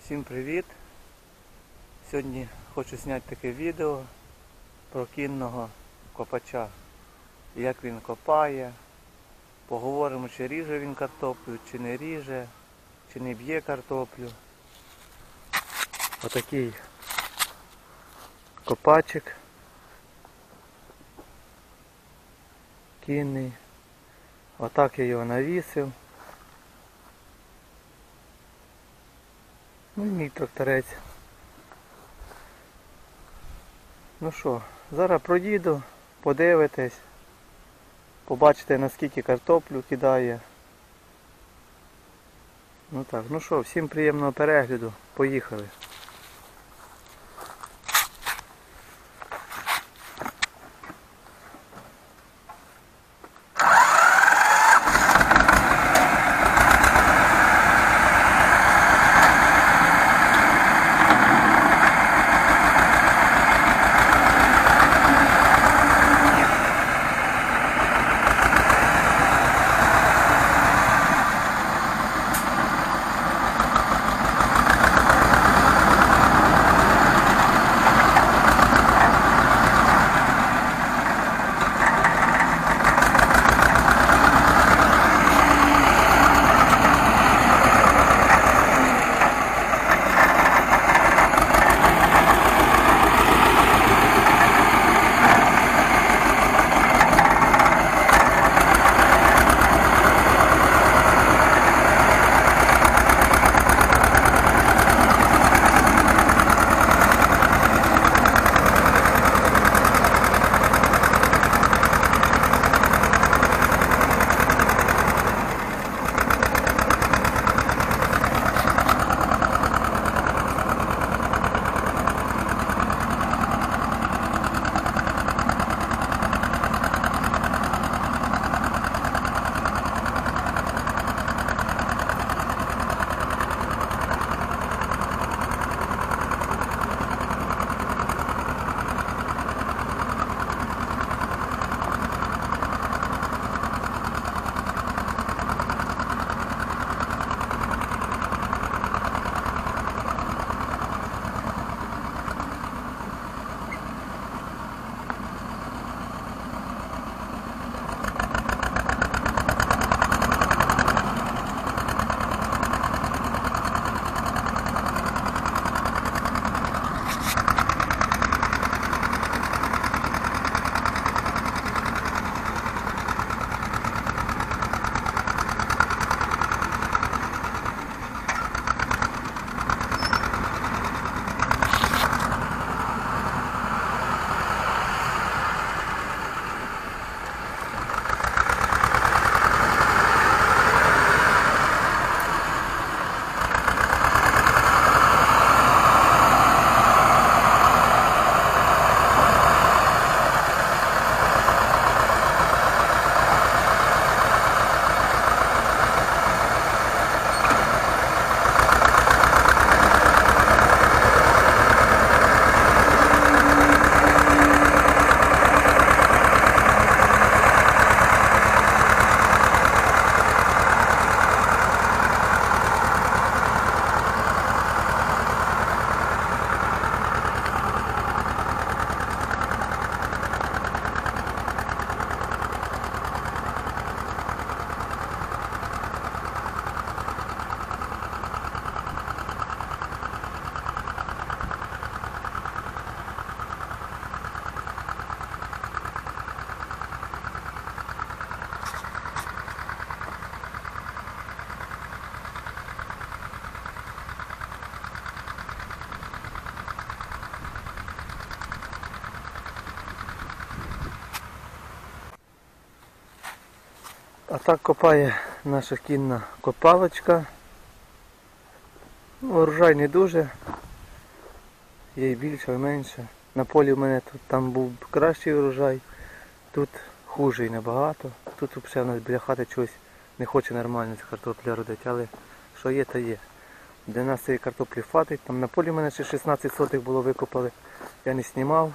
Всім привіт! Сьогодні хочу зняти таке відео про кінного копача. Як він копає, поговоримо, чи ріже він картоплю, чи не ріже, чи не б'є картоплю. Отакий копачик кінний. Отак я його навісив. Ну і мій тракторець. Ну що, зараз проїду, подивитесь, побачите, наскільки картоплю кидає. Ну так, ну що, всім приємного перегляду, поїхали. А так копає наша кінна копалочка. Ну, урожай не дуже, є і більше, і менше. На полі в мене там був кращий урожай, тут хужий набагато. Тут взагалі у нас біля хати чогось не хоче нормально ця картопля родити, але що є, то є. Для нас цієї картоплі хватить. Там на полі в мене ще 16 сотих було викопали, я не знімав.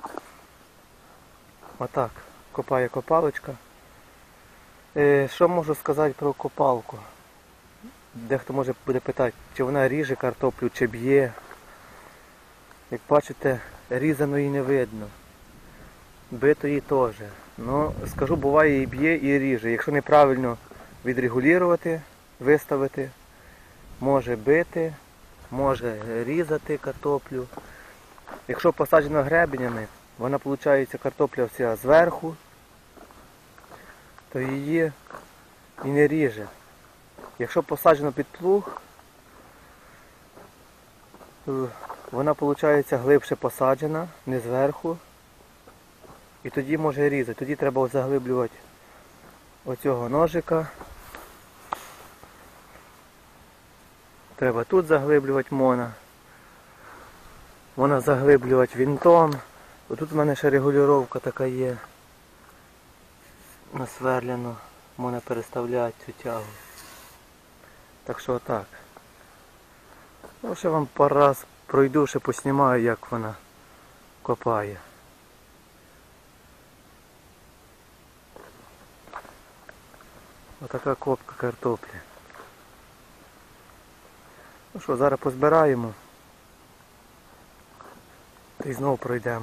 Отак, копає копалочка. Що можу сказати про копалку? Дехто може буде питати, чи вона ріже картоплю, чи б'є. Як бачите, різаної не видно. Битої теж. Ну, скажу, буває і б'є, і ріже. Якщо неправильно відрегулювати, виставити, може бити, може різати картоплю. Якщо посаджено гребенями, вона виходить картопля вся зверху, то її і не ріже. Якщо посаджено під плуг, то вона виходить глибше посаджена, не зверху. І тоді може різати. Тоді треба заглиблювати оцього ножика. Треба тут заглиблювати Можна заглиблювати вінтом. Отут у мене ще регулювання така є. Насверляно. Можна переставляти цю тягу. Так що отак. Ну, ще вам пару раз пройду, ще поснімаю, як вона копає. Отака копка картоплі. Ну що, зараз позбираємо і знову пройдемо.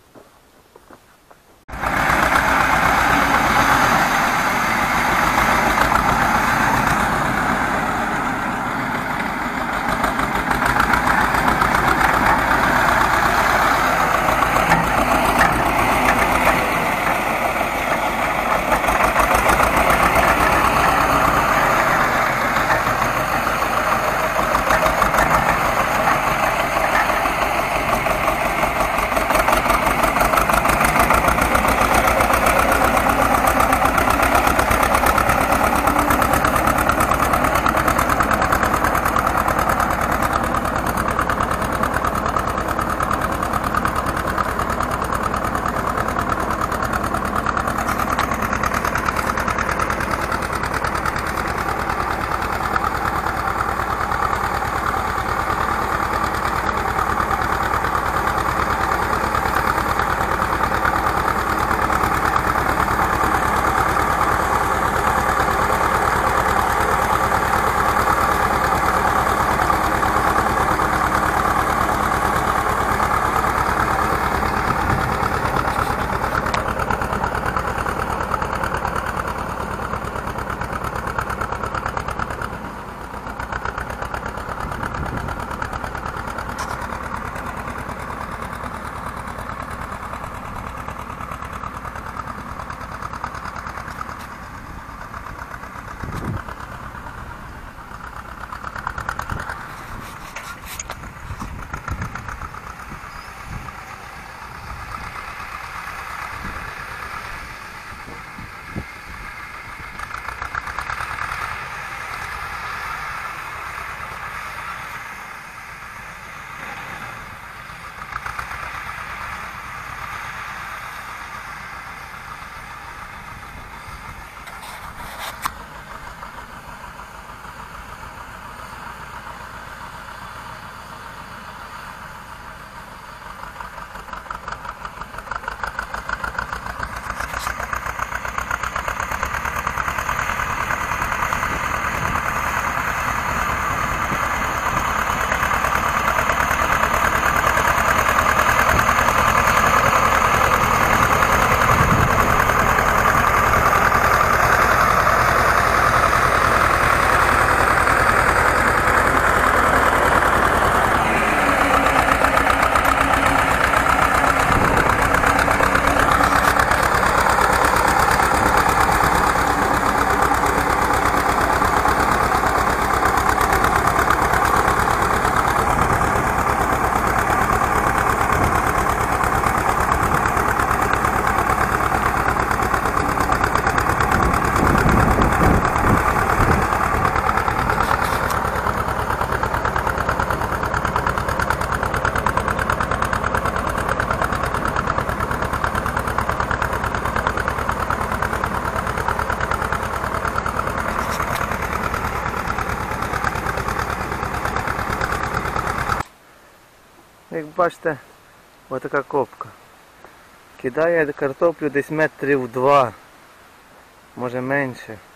Як бачите, отака копка. Кидає картоплю десь метрів 2, може менше.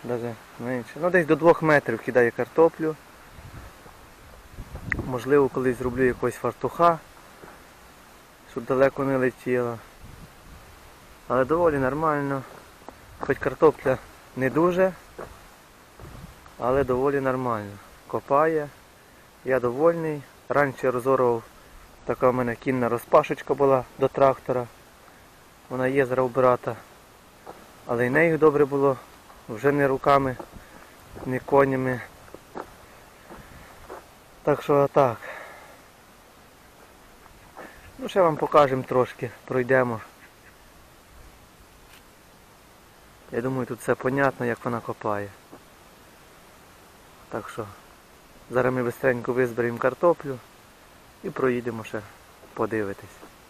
навіть менше. Ну десь до 2 метрів кидає картоплю. Можливо, колись зроблю якогось фартуха, щоб далеко не летіло. Але доволі нормально. Хоч картопля не дуже, але доволі нормально. Копає. Я довольний. Раніше я розорував, така в мене кінна розпашечка була до трактора. Вона є зараз у брата. Але й нею добре було. Вже не руками, не конями. Так що так. Ну ще вам покажемо трошки, пройдемо. Я думаю, тут все понятно, як вона копає. Так що зараз ми швидко визберемо картоплю і проїдемо ще подивитись.